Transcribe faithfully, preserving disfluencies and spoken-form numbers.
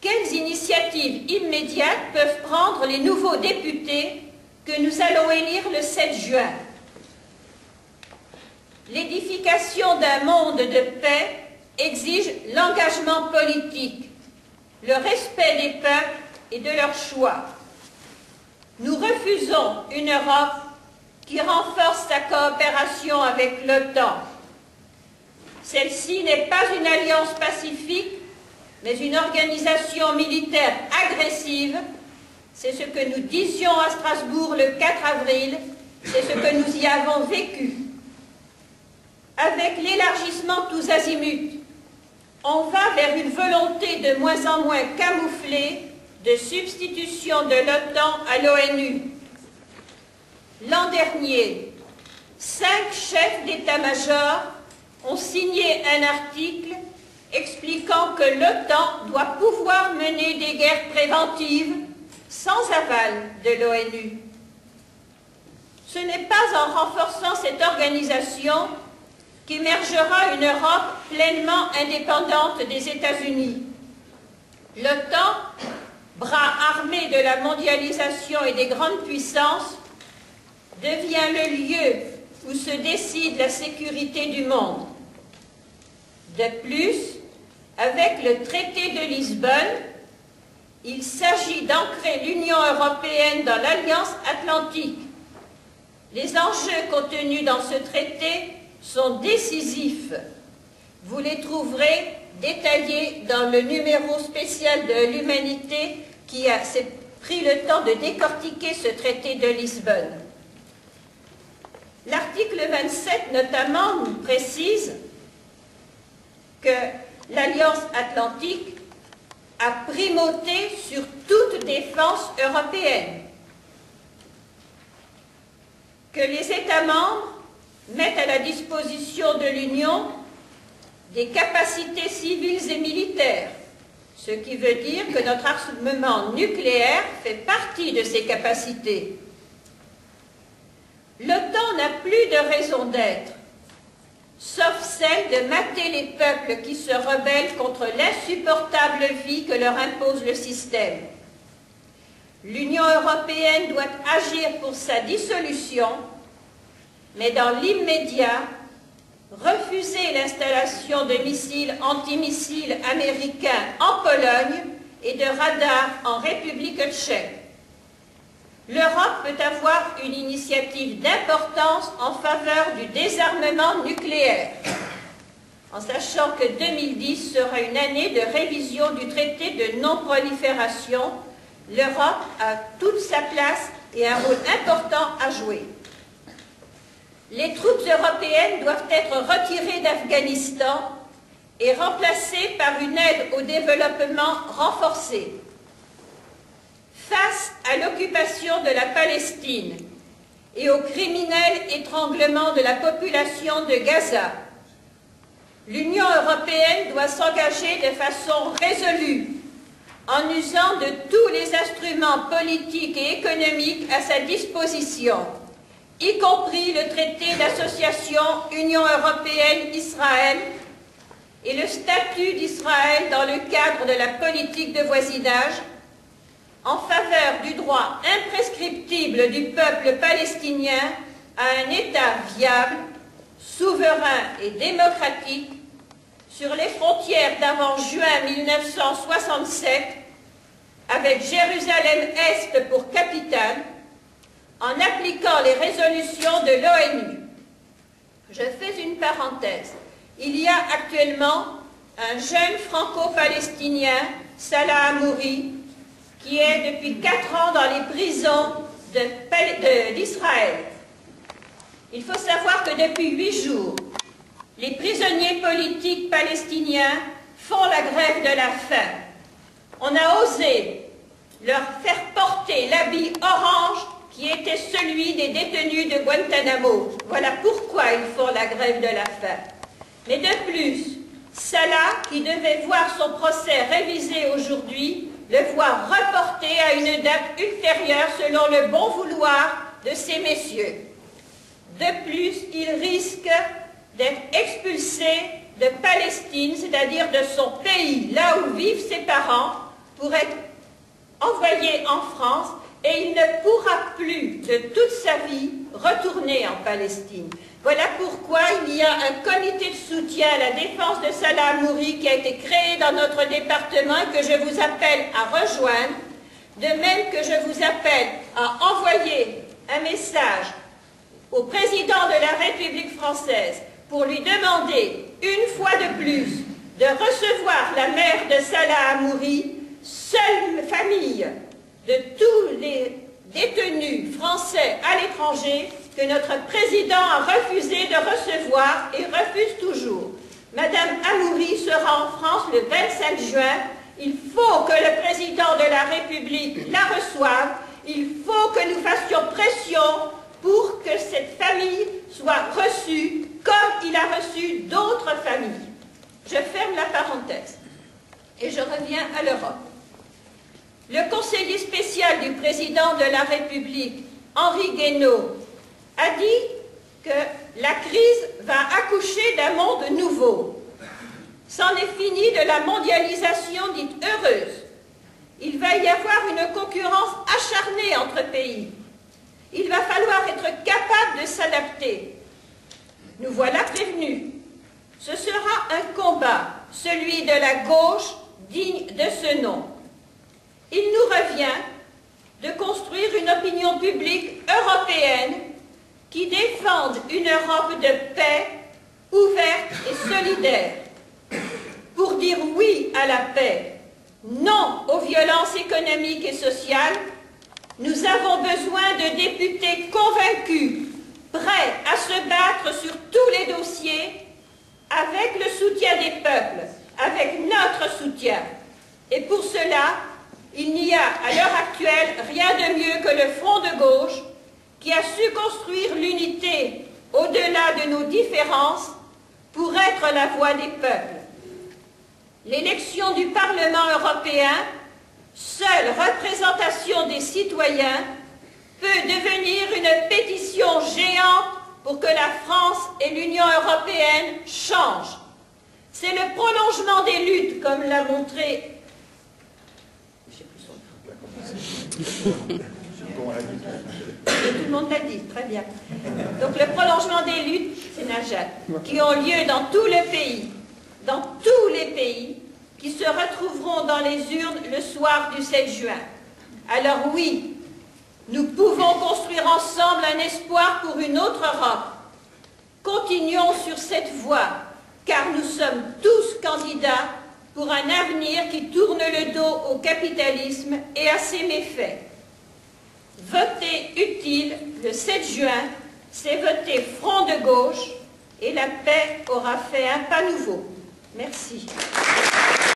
quelles initiatives immédiates peuvent prendre les nouveaux députés que nous allons élire le sept juin? L'édification d'un monde de paix exige l'engagement politique, le respect des peuples et de leurs choix. Nous refusons une Europe qui renforce sa coopération avec l'OTAN. Celle-ci n'est pas une alliance pacifique, mais une organisation militaire agressive. C'est ce que nous disions à Strasbourg le quatre avril, c'est ce que nous y avons vécu. Avec l'élargissement tous azimuts, on va vers une volonté de moins en moins camouflée de substitution de l'OTAN à l'ONU. L'an dernier, cinq chefs d'état-major ont signé un article expliquant que l'OTAN doit pouvoir mener des guerres préventives sans aval de l'ONU. Ce n'est pas en renforçant cette organisation qu'émergera une Europe pleinement indépendante des États-Unis. L'OTAN, bras armé de la mondialisation et des grandes puissances, devient le lieu où se décide la sécurité du monde. De plus, avec le traité de Lisbonne, il s'agit d'ancrer l'Union européenne dans l'Alliance atlantique. Les enjeux contenus dans ce traité sont décisifs. Vous les trouverez détaillés dans le numéro spécial de l'Humanité qui a pris le temps de décortiquer ce traité de Lisbonne. L'article vingt-sept, notamment, nous précise que l'Alliance atlantique a primauté sur toute défense européenne, que les États membres mettent à la disposition de l'Union des capacités civiles et militaires, ce qui veut dire que notre armement nucléaire fait partie de ces capacités. L'OTAN n'a plus de raison d'être, sauf celle de mater les peuples qui se rebellent contre l'insupportable vie que leur impose le système. L'Union européenne doit agir pour sa dissolution, mais dans l'immédiat, refuser l'installation de missiles antimissiles américains en Pologne et de radars en République tchèque. L'Europe peut avoir une initiative d'importance en faveur du désarmement nucléaire, en sachant que deux mille dix sera une année de révision du traité de non-prolifération. L'Europe a toute sa place et un rôle important à jouer. Les troupes européennes doivent être retirées d'Afghanistan et remplacées par une aide au développement renforcée. Face à l'occupation de la Palestine et au criminel étranglement de la population de Gaza, l'Union européenne doit s'engager de façon résolue en usant de tous les instruments politiques et économiques à sa disposition, y compris le traité d'association Union européenne-Israël et le statut d'Israël dans le cadre de la politique de voisinage, en faveur du droit imprescriptible du peuple palestinien à un État viable, souverain et démocratique sur les frontières d'avant juin mille neuf cent soixante-sept, avec Jérusalem-Est pour capitale, en appliquant les résolutions de l'ONU. Je fais une parenthèse. Il y a actuellement un jeune franco-palestinien, Salah Hamouri, qui est depuis quatre ans dans les prisons d'Israël. Il faut savoir que depuis huit jours, les prisonniers politiques palestiniens font la grève de la faim. On a osé leur faire porter l'habit orange qui était celui des détenus de Guantanamo. Voilà pourquoi ils font la grève de la faim. Mais de plus, Salah, qui devait voir son procès révisé aujourd'hui, le voit reporté à une date ultérieure selon le bon vouloir de ces messieurs. De plus, il risque d'être expulsé de Palestine, c'est-à-dire de son pays, là où vivent ses parents, pour être envoyé en France et il ne pourra plus de toute sa vie retourner en Palestine. Voilà pourquoi il y a un comité de soutien à la défense de Salah Hamouri qui a été créé dans notre département et que je vous appelle à rejoindre, de même que je vous appelle à envoyer un message au président de la République française pour lui demander une fois de plus de recevoir la mère de Salah Hamouri, seule famille de tous les détenus français à l'étranger que notre président a refusé de recevoir et refuse toujours. Madame Hamouri sera en France le vingt-cinq juin. Il faut que le président de la République la reçoive. Il faut que nous fassions pression pour que cette famille soit reçue comme il a reçu d'autres familles. Je ferme la parenthèse et je reviens à l'Europe. Le conseiller spécial du président de la République, Henri Guénaud, a dit que la crise va accoucher d'un monde nouveau. C'en est fini de la mondialisation dite heureuse. Il va y avoir une concurrence acharnée entre pays. Il va falloir être capable de s'adapter. Nous voilà prévenus. Ce sera un combat, celui de la gauche, digne de ce nom. Il nous revient de construire une opinion publique européenne qui défende une Europe de paix, ouverte et solidaire. Pour dire oui à la paix, non aux violences économiques et sociales, nous avons besoin de députés convaincus, prêts à se battre sur tous les dossiers, avec le soutien des peuples, avec notre soutien. Et pour cela, il n'y a à l'heure actuelle rien de mieux que le Front de gauche qui a su construire l'unité au-delà de nos différences pour être la voix des peuples. L'élection du Parlement européen, seule représentation des citoyens, peut devenir une pétition géante pour que la France et l'Union européenne changent. C'est le prolongement des luttes, comme l'a montré... Je sais plus son nom. Tout le monde l'a dit, très bien. Donc le prolongement des luttes, c'est Najat, qui ont lieu dans tout le pays, dans tous les pays, qui se retrouveront dans les urnes le soir du sept juin. Alors oui, nous pouvons construire ensemble un espoir pour une autre Europe. Continuons sur cette voie, car nous sommes tous candidats pour un avenir qui tourne le dos au capitalisme et à ses méfaits. Voter utile le sept juin, c'est voter Front de gauche et la paix aura fait un pas nouveau. Merci.